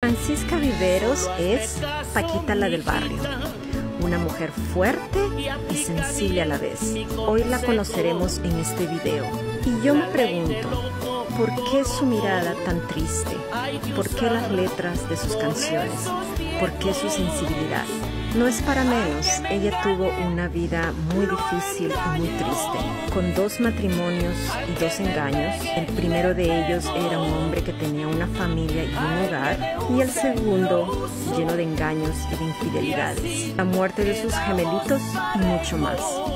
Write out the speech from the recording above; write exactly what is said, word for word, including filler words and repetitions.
Francisca Viveros es Paquita la del barrio, una mujer fuerte y sensible a la vez. Hoy la conoceremos en este video. Y yo me pregunto, ¿por qué su mirada tan triste? ¿Por qué las letras de sus canciones? ¿Por qué su sensibilidad? No es para menos, ella tuvo una vida muy difícil y muy triste, con dos matrimonios y dos engaños. El primero de ellos era un hombre que tenía una familia y un hogar, y el segundo lleno de engaños y de infidelidades, la muerte de sus gemelitos y mucho más.